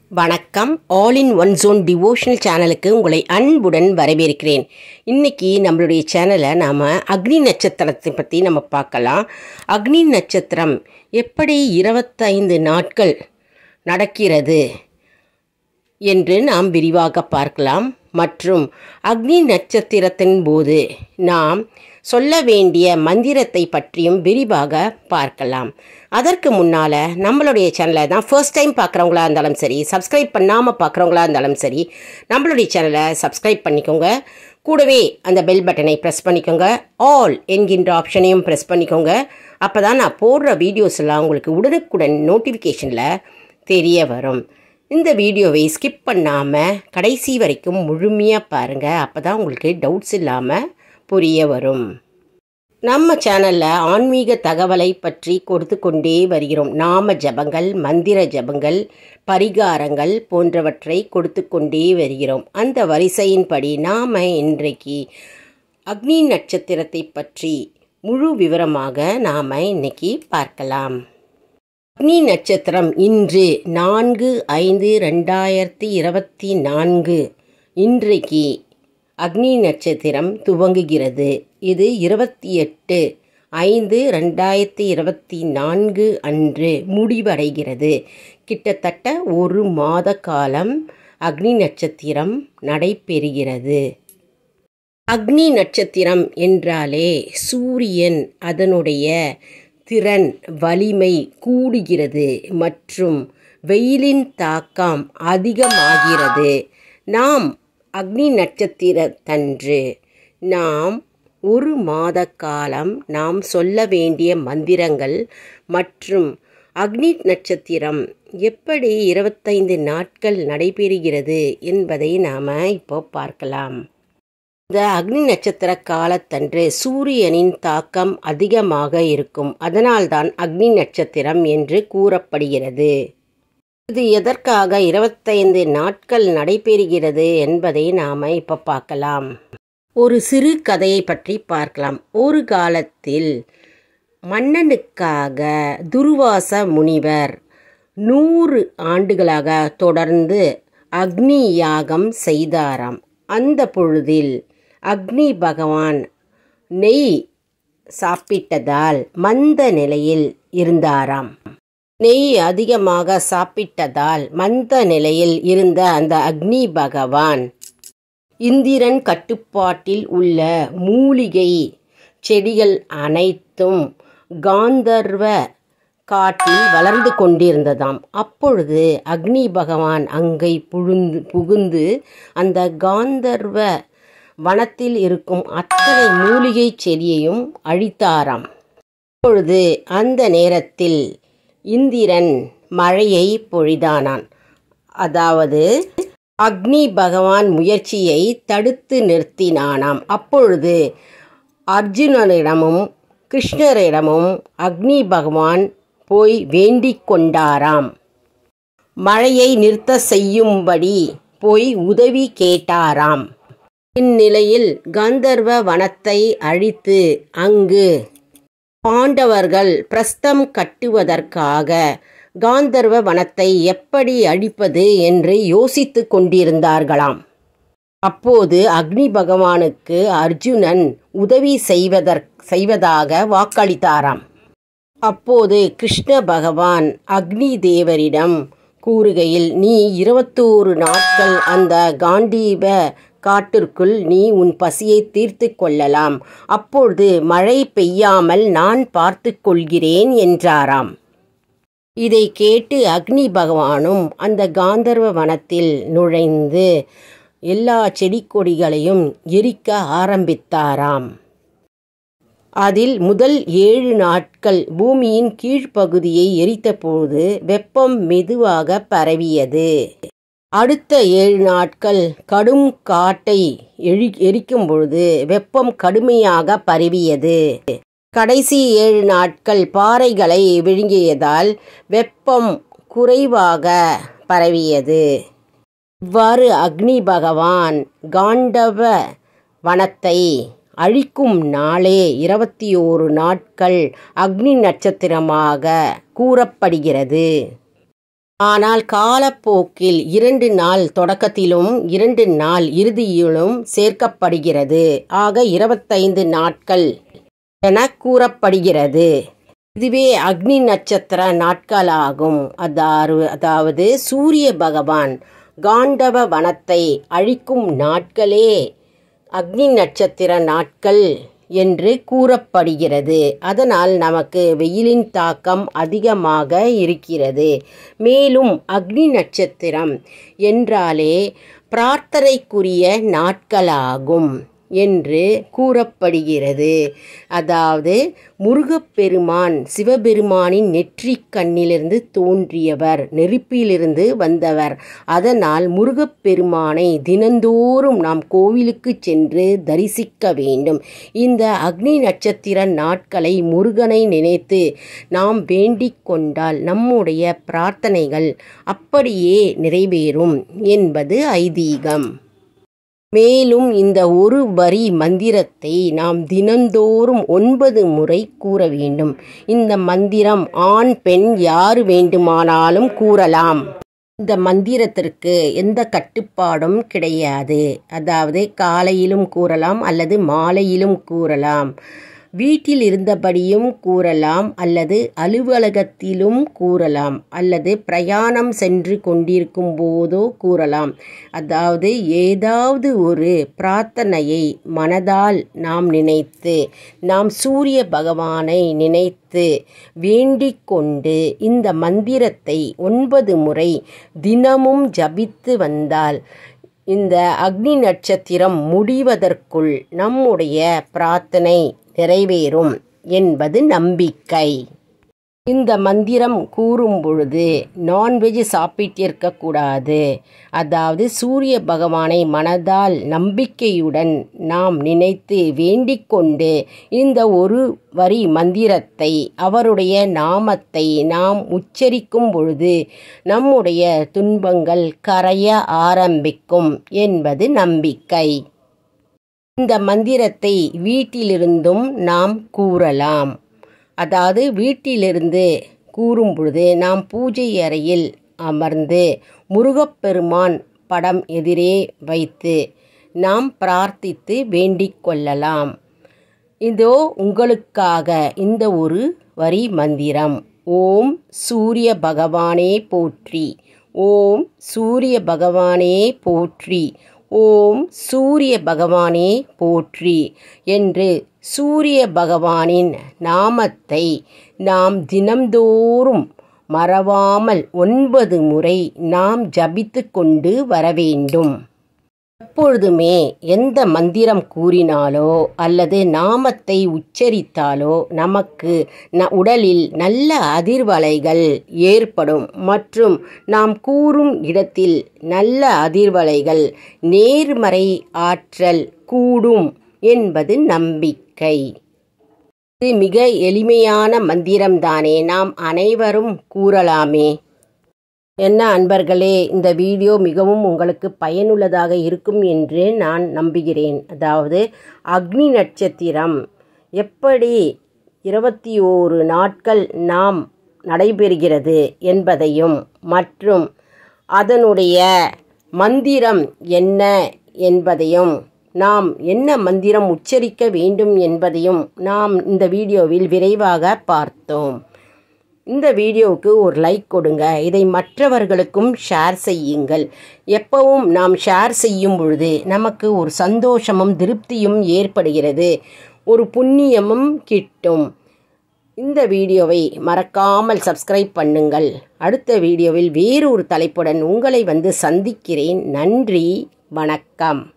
வணக்கம். All in one zone devotional சேனலுக்கு உங்களை அன்புடன் வரவேற்கிறேன். இன்றைக்கி நம்மளுடைய சேனலில் நாம் அக்னி நட்சத்திரத்தை பற்றி நம்ம பார்க்கலாம். அக்னி நட்சத்திரம் எப்படி 25 நாட்கள் நடக்கிறது என்று நாம் விரிவாக பார்க்கலாம். மற்றும் அக்னி நட்சத்திரத்தின் போது நாம் சொல்ல வேண்டிய மந்திரத்தை பற்றியும் விரிவாக பார்க்கலாம். அதற்கு முன்னால் நம்மளுடைய சேனலை தான் ஃபர்ஸ்ட் டைம் பார்க்குறவங்களா இருந்தாலும் சரி, சப்ஸ்கிரைப் பண்ணாமல் பார்க்குறவங்களா இருந்தாலும் சரி, நம்மளுடைய சேனலை சப்ஸ்கிரைப் பண்ணிக்கோங்க. கூடவே அந்த பெல் பட்டனை ப்ரெஸ் பண்ணிக்கோங்க. ஆல் என்கின்ற ஆப்ஷனையும் ப்ரெஸ் பண்ணிக்கோங்க. அப்போ தான் நான் போடுற வீடியோஸ் எல்லாம் உங்களுக்கு உடனுக்குடன் நோட்டிஃபிகேஷனில் தெரிய வரும். இந்த வீடியோவை ஸ்கிப் பண்ணாமல் கடைசி வரைக்கும் முழுமையாக பாருங்கள். அப்போ தான் உங்களுக்கு டவுட்ஸ் இல்லாமல் புரிய வரும். நம்ம சேனலில் ஆன்மீக தகவலை பற்றி கொடுத்து கொண்டே வருகிறோம். நாம ஜபங்கள், மந்திர ஜபங்கள், பரிகாரங்கள் போன்றவற்றை கொடுத்து கொண்டே வருகிறோம். அந்த வரிசையின்படி நாம் இன்றைக்கு அக்னி நட்சத்திரத்தை பற்றி முழு விவரமாக நாம் இன்னைக்கு பார்க்கலாம். அக்னி நட்சத்திரம் இன்று 4/5/2024 இன்றைக்கு அக்னி நட்சத்திரம் துவங்குகிறது. இது 28/5/2024 அன்று முடிவடைகிறது. கிட்டத்தட்ட ஒரு மாத காலம் அக்னி நட்சத்திரம் நடைபெறுகிறது. அக்னி நட்சத்திரம் என்றாலே சூரியன் அதனுடைய திறன், வலிமை கூடுகிறது மற்றும் வெயிலின் தாக்கம் அதிகமாகிறது. நாம் அக்னி நட்சத்திரத்தன்று நாம் ஒரு மாத காலம் நாம் சொல்ல வேண்டிய மந்திரங்கள் மற்றும் அக்னி நட்சத்திரம் எப்படி 25 நாட்கள் நடைபெறுகிறது என்பதை நாம் இப்போ பார்க்கலாம். இந்த அக்னி நட்சத்திர காலத்தன்று சூரியனின் தாக்கம் அதிகமாக இருக்கும். அதனால்தான் அக்னி நட்சத்திரம் என்று கூறப்படுகிறது. இது எதற்காக 25 நாட்கள் நடைபெறுகிறது என்பதை நாம் இப்போ பார்க்கலாம். ஒரு சிறு கதையை பற்றி பார்க்கலாம். ஒரு காலத்தில் மன்னனுக்காக துர்வாச முனிவர் 100 ஆண்டுகளாக தொடர்ந்து அக்னி யாகம் செய்தாராம். அந்த பொழுதில் அக்னி பகவான் நெய் சாப்பிட்டதால் மந்த நிலையில் இருந்தாராம். நெய் அதிகமாக சாப்பிட்டதால் மந்த நிலையில் இருந்த அந்த அக்னி பகவான் இந்திரன் கட்டுப்பாட்டில் உள்ள மூலிகை செடிகள் அனைத்தும் காந்தர்வ காட்டில் வளர்ந்து கொண்டிருந்ததாம். அப்பொழுது அக்னி பகவான் அங்கே புகுந்து அந்த காந்தர்வ வனத்தில் இருக்கும் அத்தனை மூலிகை செடியையும் அழித்தாராம். அப்பொழுது அந்த நேரத்தில் இந்திரன் மழையை பொழிதானான். அதாவது அக்னி பகவான் முயற்சியை தடுத்து நிறுத்தினானாம். அப்பொழுது அர்ஜுனனிடமும் கிருஷ்ணரிடமும் அக்னி பகவான் போய் வேண்டிக் கொண்டாராம். மழையை நிறுத்த செய்யும்படி போய் உதவி கேட்டாராம். இந்நிலையில் காந்தர்வ வனத்தை அழித்து அங்கு பாண்டவர்கள் பிரஸ்தம் கட்டுவதற்காக காந்தர்வ வனத்தை எப்படி அழிப்பது என்று யோசித்து கொண்டிருந்தார்களாம். அப்போது அக்னி பகவானுக்கு அர்ஜுனன் உதவி செய்வதாக வாக்களித்தாராம். அப்போது கிருஷ்ண பகவான் அக்னி தேவரிடம் கூறுகையில், நீ 21 நாட்கள் அந்த காண்டீப காட்டிற்குள் நீ உன் பசியை தீர்த்து கொள்ளலாம். அப்பொழுது மழை பெய்யாமல் நான் பார்த்து கொள்கிறேன் என்றாராம். இதை கேட்டு அக்னி பகவானும் அந்த காந்தர்வ வனத்தில் நுழைந்து எல்லா செடி கொடிகளையும் எரிக்க ஆரம்பித்தாராம். அதில் முதல் 7 நாட்கள் பூமியின் கீழ்ப்பகுதியை எரித்தபோது வெப்பம் மெதுவாக பரவியது. அடுத்த 7 நாட்கள் கடும் காட்டை எரிக்கும் பொழுது வெப்பம் கடுமையாக பரவியது. கடைசி 7 நாட்கள் பாறைகளை விழுங்கியதால் வெப்பம் குறைவாக பரவியது. இவ்வாறு அக்னி பகவான் காண்டவ வனத்தை அழிக்கும் நாளே 21 நாட்கள் அக்னி நட்சத்திரமாக கூறப்படுகிறது. ஆனால் காலப்போக்கில் 2 நாள் தொடக்கத்திலும் 2 நாள் இறுதியிலும் சேர்க்கப்படுகிறது. ஆக 25 நாட்கள் என கூறப்படுகிறது. இதுவே அக்னி நட்சத்திர நாட்களாகும். அதாவது சூரிய பகவான் காண்டவ வனத்தை அழிக்கும் நாட்களே அக்னி நட்சத்திர நாட்கள் என்று கூறப்படுகிறது. அதனால் நமக்கு வெயிலின் தாக்கம் அதிகமாக இருக்கிறது. மேலும் அக்னி நட்சத்திரம் என்றாலே பிரார்த்தனைக்குரிய நாட்களாகும் என்று கூறப்படுகிறது. அதாவது முருகப்பெருமான் சிவபெருமானின் நெற்றிக் கண்ணிலிருந்து தோன்றியவர், நெருப்பிலிருந்து வந்தவர். அதனால் முருகப்பெருமானை தினந்தோறும் நாம் கோவிலுக்கு சென்று தரிசிக்க வேண்டும். இந்த அக்னி நட்சத்திர நாட்களை முருகனை நினைத்து நாம் வேண்டிக் கொண்டால் நம்முடைய பிரார்த்தனைகள் அப்படியே நிறைவேறும் என்பது ஐதீகம். மேலும் இந்த ஒரு வரி மந்திரத்தை நாம் தினந்தோறும் 9 முறை கூற வேண்டும். இந்த மந்திரம் ஆண் பெண் யார் வேண்டுமானாலும் கூறலாம். இந்த மந்திரத்திற்கு எந்த கட்டுப்பாடும் கிடையாது. அதாவது காலையிலும் கூறலாம் அல்லது மாலையிலும் கூறலாம். வீட்டில் இருந்தபடியும் கூறலாம் அல்லது அலுவலகத்திலும் கூறலாம் அல்லது பிரயாணம் சென்று கொண்டிருக்கும் போதோ கூறலாம். அதாவது ஏதாவது ஒரு பிரார்த்தனையை மனதால் நாம் நினைத்து நாம் சூரிய பகவானை நினைத்து வேண்டிக் கொண்டு இந்த மந்திரத்தை 9 முறை தினமும் ஜபித்து வந்தால் இந்த அக்னி நட்சத்திரம் முடிவதற்குள் நம்முடைய பிரார்த்தனை நிறைவேறும் என்பது நம்பிக்கை. இந்த மந்திரம் கூறும் பொழுது நான்வெஜ் சாப்பிட்டிருக்கக்கூடாது. அதாவது சூரிய பகவானை மனதால் நம்பிக்கையுடன் நாம் நினைத்து வேண்டிக் கொண்டு இந்த ஒரு வரி மந்திரத்தை அவருடைய நாமத்தை நாம் உச்சரிக்கும் பொழுது நம்முடைய துன்பங்கள் கரைய ஆரம்பிக்கும் என்பது நம்பிக்கை. இந்த மந்திரத்தை வீட்டிலிருந்தும் நாம் கூறலாம். அதாவது வீட்டிலிருந்து கூறும் பொழுது நாம் பூஜை அறையில் அமர்ந்து முருகப்பெருமான் படம் எதிரே வைத்து நாம் பிரார்த்தித்து வேண்டிக் கொள்ளலாம். இதோ உங்களுக்காக இந்த ஒரு வரி மந்திரம். ஓம் சூரிய பகவானே போற்றி, ஓம் சூரிய பகவானே போற்றி, ஓம் சூரிய பகவானே போற்றி என்று சூரிய பகவானின் நாமத்தை நாம் தினம்தோறும் மறவாமல் 9 முறை நாம் ஜபித்து கொண்டு வர வேண்டும். எப்பொழுதுமே எந்த மந்திரம் கூறினாலோ அல்லது நாமத்தை உச்சரித்தாலோ நமக்கு உடலில் நல்ல அதிர்வலைகள் ஏற்படும் மற்றும் நாம் கூறும் இடத்தில் நல்ல அதிர்வலைகள் நேர்மறை ஆற்றல் கூடும் என்பது நம்பிக்கை. இது மிக எளிமையான மந்திரம்தானே, நாம் அனைவரும் கூறலாமே. என்ன அன்பர்களே, இந்த வீடியோ மிகவும் உங்களுக்கு பயனுள்ளதாக இருக்கும் என்று நான் நம்புகிறேன். அதாவது அக்னி நட்சத்திரம் எப்படி 21 நாட்கள் நாம் நடைபெறுகிறது என்பதையும் மற்றும் அதனுடைய மந்திரம் என்ன என்பதையும் நாம் என்ன மந்திரம் உச்சரிக்க வேண்டும் என்பதையும் நாம் இந்த வீடியோவில் விரைவாக பார்த்தோம். இந்த வீடியோவுக்கு ஒரு லைக் கொடுங்க. இதை மற்றவர்களுக்கும் ஷேர் செய்யுங்கள். எப்பவும் நாம் ஷேர் செய்யும் பொழுது நமக்கு ஒரு சந்தோஷமும் திருப்தியும் ஏற்படுகிறது, ஒரு புண்ணியமும் கிட்டும். இந்த வீடியோவை மறக்காமல் சப்ஸ்கிரைப் பண்ணுங்கள். அடுத்த வீடியோவில் வேறு ஒரு தலைப்புடன் உங்களை வந்து சந்திக்கிறேன். நன்றி, வணக்கம்.